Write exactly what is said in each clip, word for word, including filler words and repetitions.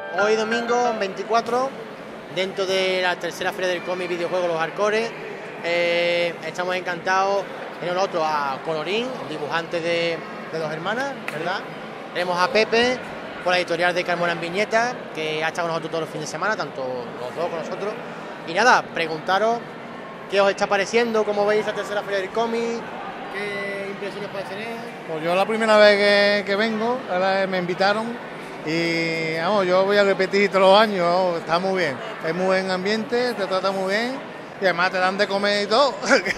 Hoy domingo veinticuatro, dentro de la tercera feria del cómic videojuego Los Arcores, eh, estamos encantados en el otro a Colorín, dibujante de, de Dos Hermanas, ¿verdad? Tenemos a Pepe, por la editorial de Carmona en Viñeta, que ha estado con nosotros todos los fines de semana, tanto los dos con nosotros. Y nada, preguntaros qué os está pareciendo, cómo veis la tercera feria del cómic, qué impresiones podéis tener. Pues yo la primera vez que, que vengo, ahora me invitaron y vamos, yo voy a repetir todos los años, vamos, está muy bien, es muy buen ambiente, te trata muy bien y además te dan de comer y todo.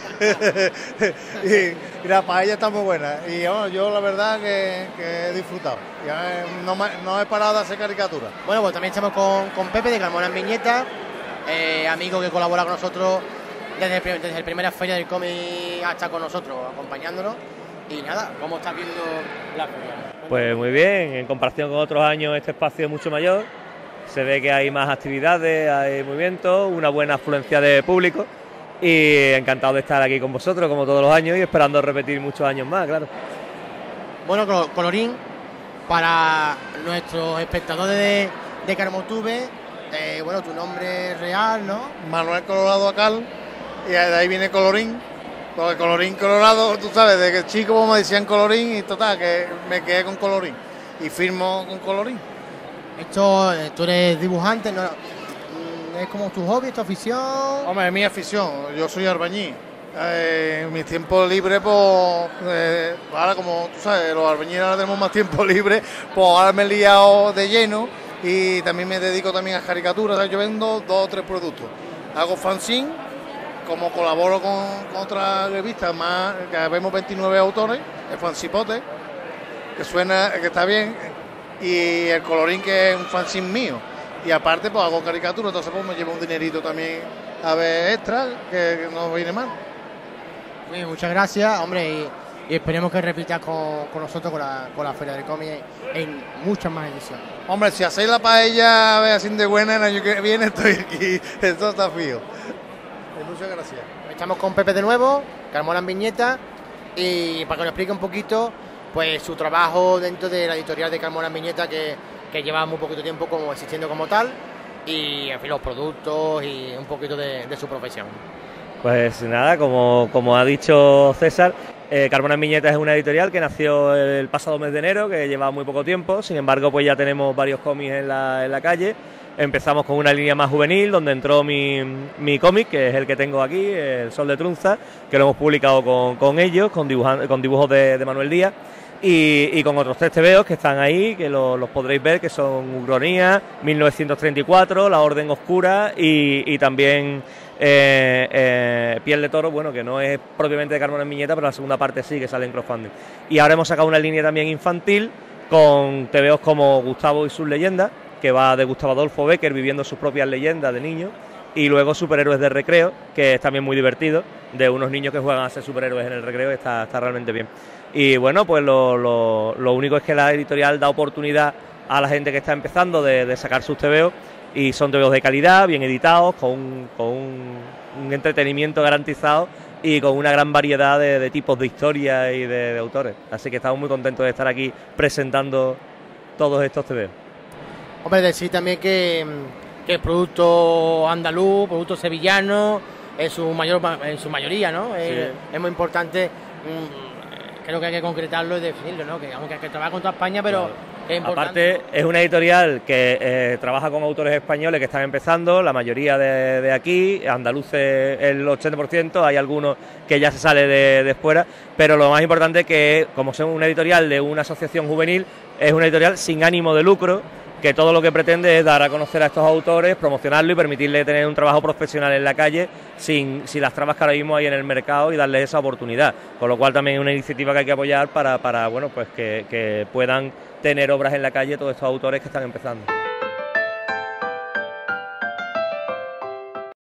y, y la paella está muy buena y vamos, yo la verdad que, que he disfrutado, ya no, me, no he parado de hacer caricaturas. Bueno, pues también estamos con, con Pepe de Carmona en Viñeta, eh, amigo que colabora con nosotros desde, el, desde la primera feria del cómic hasta con nosotros, acompañándonos. Y nada, ¿cómo estás viendo la feria? Pues muy bien, en comparación con otros años este espacio es mucho mayor, se ve que hay más actividades, hay movimientos, una buena afluencia de público y encantado de estar aquí con vosotros como todos los años y esperando repetir muchos años más, claro. Bueno, Colorín, para nuestros espectadores de, de Carmotube, eh, bueno, tu nombre real, ¿no? Manuel Colorado Acal, y de ahí viene Colorín. Porque Colorín Colorado, tú sabes, de que chico como me decían Colorín y total, que me quedé con Colorín y firmo con Colorín. Esto, tú eres dibujante, ¿no? ¿Es como tu hobby, tu afición? Hombre, es mi afición, yo soy albañil. Eh, en mis tiempos libres, pues, eh, ahora como tú sabes, los albañiles ahora tenemos más tiempo libre, pues ahora me he liado de lleno y también me dedico también a caricaturas. O sea, yo vendo dos o tres productos. Hago fanzine. Como colaboro con, con otras revistas más, que vemos veintinueve autores, el Fancipote, que suena, que está bien, y el Colorín, que es un fanzine mío. Y aparte, pues hago caricaturas, entonces pues me llevo un dinerito también a ver extra, que, que no viene mal. Muy, muchas gracias, hombre, y, y esperemos que repitas con, con nosotros con la, con la Feria del Cómic en muchas más ediciones. Hombre, si hacéis la paella, a ver, así de buena, el año que viene estoy aquí, esto está fijo. Muchas gracias. Estamos con Pepe de nuevo, Carmona en Viñeta, y para que nos explique un poquito pues su trabajo dentro de la editorial de Carmona en Viñeta, que, que lleva muy poquito tiempo como existiendo como tal, y en fin, los productos y un poquito de, de su profesión. Pues nada, como, como ha dicho César, eh, Carmona en Viñeta es una editorial que nació el pasado mes de enero, que lleva muy poco tiempo, sin embargo pues ya tenemos varios cómics en la, en la calle. Empezamos con una línea más juvenil, donde entró mi, mi cómic, que es el que tengo aquí, El Sol de Trunza, que lo hemos publicado con, con ellos, con, dibujan, con dibujos de, de Manuel Díaz, y, y con otros tres tebeos que están ahí, que lo, los podréis ver, que son Ucronía, mil novecientos treinta y cuatro, La Orden Oscura y, y también eh, eh, Piel de Toro, bueno, que no es propiamente de Carmona en Viñeta, pero la segunda parte sí, que sale en crowdfunding. Y ahora hemos sacado una línea también infantil, con tebeos como Gustavo y sus leyendas, que va de Gustavo Adolfo Bécquer viviendo sus propias leyendas de niños, y luego Superhéroes de Recreo, que es también muy divertido, de unos niños que juegan a ser superhéroes en el recreo, y está, está realmente bien. Y bueno, pues lo, lo, lo único es que la editorial da oportunidad a la gente que está empezando de, de sacar sus tebeos, y son tebeos de calidad, bien editados, con un, con un, un entretenimiento garantizado y con una gran variedad de, de tipos de historias y de, de autores. Así que estamos muy contentos de estar aquí presentando todos estos tebeos. Hombre, decir también que, que el producto andaluz, producto sevillano, en su mayor en su mayoría, ¿no? Sí. Es, es muy importante, mmm, creo que hay que concretarlo y definirlo, ¿no? Que aunque que trabaja con toda España, pero claro, que es importante. Aparte, es una editorial que eh, trabaja con autores españoles que están empezando, la mayoría de, de aquí, andaluces el ochenta por ciento, hay algunos que ya se sale de, de fuera, pero lo más importante es que, como son una editorial de una asociación juvenil, es una editorial sin ánimo de lucro, que todo lo que pretende es dar a conocer a estos autores, promocionarlo y permitirle tener un trabajo profesional en la calle sin, sin las trabas que ahora mismo hay en el mercado y darles esa oportunidad. Con lo cual también es una iniciativa que hay que apoyar para, para bueno, pues que, que puedan tener obras en la calle todos estos autores que están empezando.